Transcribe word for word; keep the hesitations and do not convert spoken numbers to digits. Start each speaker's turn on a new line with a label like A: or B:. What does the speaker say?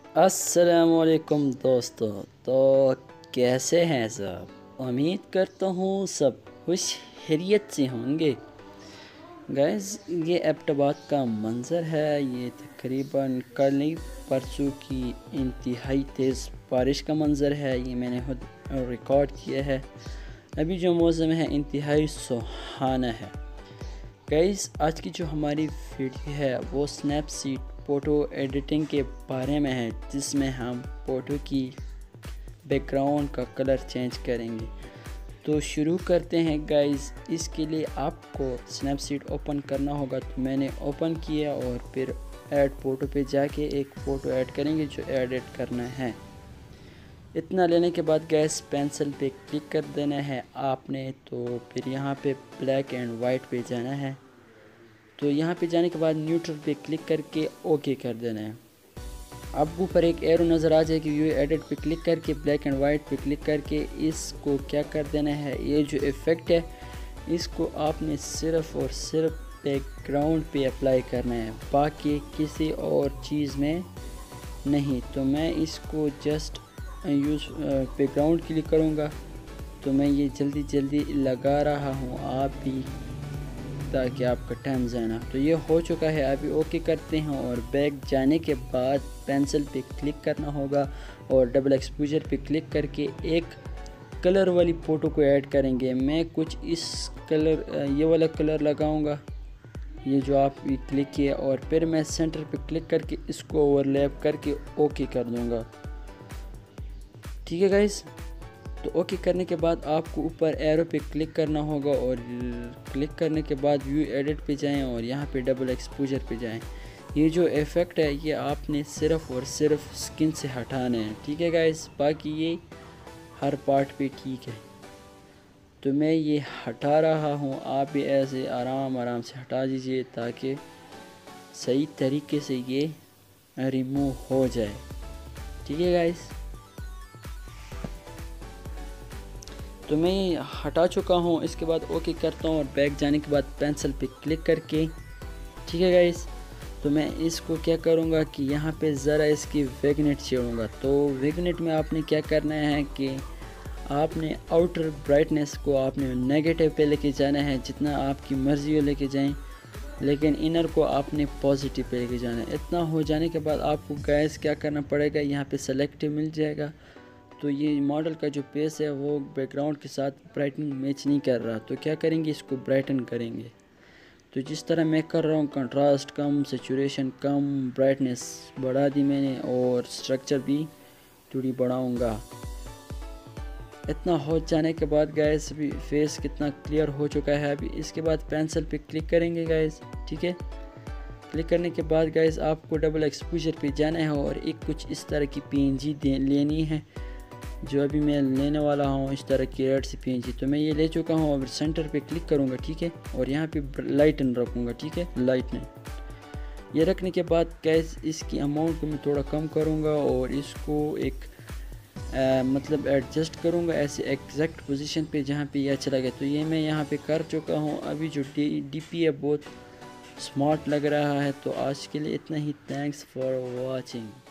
A: अस्सलाम वालेकुम दोस्तों। तो कैसे हैं सब? उम्मीद करता हूँ सब खुश खैरियत से होंगे। गाइस, ये एबटाबाद का मंज़र है। ये तकरीबन कल नहीं परसों की इंतहाई तेज़ बारिश का मंज़र है। ये मैंने खुद रिकॉर्ड किया है। अभी जो मौसम है इंतहाई सुहाना है। गाइस, आज की जो हमारी वीडियो है वो स्नैपसीड फ़ोटो एडिटिंग के बारे में है, जिसमें हम फ़ोटो की बैकग्राउंड का कलर चेंज करेंगे। तो शुरू करते हैं गाइस। इसके लिए आपको स्नैपसीड ओपन करना होगा। तो मैंने ओपन किया और फिर ऐड फ़ोटो पे जाके एक फ़ोटो ऐड करेंगे जो एडिट करना है। इतना लेने के बाद गैस पेंसिल पे क्लिक कर देना है आपने। तो फिर यहाँ पे ब्लैक एंड वाइट पे जाना है। तो यहाँ पे जाने के बाद न्यूट्रल पे क्लिक करके ओके कर देना है। अब ऊपर एक एरो नज़र आ जाएगी। व्यू एडिट पे क्लिक करके ब्लैक एंड वाइट पे क्लिक करके इसको क्या कर देना है, ये जो इफ़ेक्ट है इसको आपने सिर्फ़ और सिर्फ बैकग्राउंड पे अप्लाई करना है, बाकी किसी और चीज़ में नहीं। तो मैं इसको जस्ट यूज़ बैकग्राउंड के लिए करूँगा। तो मैं ये जल्दी जल्दी लगा रहा हूँ, आप भी, ताकि आपका टाइम ज़ाया ना। तो ये हो चुका है। अभी ओके करते हैं और बैक जाने के बाद पेंसिल पे क्लिक करना होगा और डबल एक्सपोजर पे क्लिक करके एक कलर वाली फ़ोटो को ऐड करेंगे। मैं कुछ इस कलर, ये वाला कलर लगाऊंगा, ये जो आप क्लिक किया, और फिर मैं सेंटर पे क्लिक करके इसको ओवरलैप करके ओके कर दूंगा। ठीक है गाइस। तो ओके करने के बाद आपको ऊपर एरो पे क्लिक करना होगा और क्लिक करने के बाद व्यू एडिट पे जाएं और यहाँ पे डबल एक्सपोजर पे जाएं। ये जो इफ़ेक्ट है ये आपने सिर्फ़ और सिर्फ स्किन से हटाना है। ठीक है गाइस, बाकी ये हर पार्ट पे ठीक है। तो मैं ये हटा रहा हूँ, आप भी ऐसे आराम आराम से हटा दीजिए ताकि सही तरीके से ये रिमूव हो जाए। ठीक है गाइस। तो मैं हटा चुका हूँ। इसके बाद ओके करता हूँ और बैक जाने के बाद पेंसिल पे क्लिक करके, ठीक है गाइस, तो मैं इसको क्या करूँगा कि यहाँ पे ज़रा इसकी विग्नेट छेड़ूँगा। तो विग्नेट में आपने क्या करना है कि आपने आउटर ब्राइटनेस को आपने नेगेटिव पे लेके जाना है, जितना आपकी मर्ज़ी हो लेके जाएं, लेकिन इनर को आपने पॉजिटिव पे लेके जाना है। इतना हो जाने के बाद आपको गाइस क्या करना पड़ेगा, यहाँ पे सेलेक्टिव मिल जाएगा। तो ये मॉडल का जो पेस है वो बैकग्राउंड के साथ ब्राइटनिंग मैच नहीं कर रहा। तो क्या करेंगे, इसको ब्राइटन करेंगे। तो जिस तरह मैं कर रहा हूँ, कंट्रास्ट कम, सेचुरेशन कम, ब्राइटनेस बढ़ा दी मैंने और स्ट्रक्चर भी थोड़ी बढ़ाऊँगा। इतना हो जाने के बाद गाइस अभी फेस कितना क्लियर हो चुका है। अभी इसके बाद पेंसिल पे क्लिक करेंगे गाइस। ठीक है, क्लिक करने के बाद गाइस आपको डबल एक्सपोजर पे जाना है और एक कुछ इस तरह की पीएनजी लेनी है, जो अभी मैं लेने वाला हूँ, इस तरह की रेड सी पीएनजी। तो मैं ये ले चुका हूँ। और सेंटर पे क्लिक करूँगा, ठीक है, और यहाँ पे लाइटन रखूँगा। ठीक है, लाइटन ये रखने के बाद गैस इसकी अमाउंट को मैं थोड़ा कम करूँगा और इसको एक आ, मतलब एडजस्ट करूँगा ऐसे एग्जैक्ट पोजीशन पे जहाँ पे ये अच्छा लगे। तो ये मैं यहाँ पे कर चुका हूँ। अभी जो डी डीपी है बहुत स्मार्ट लग रहा है। तो आज के लिए इतना ही। Thanks for watching.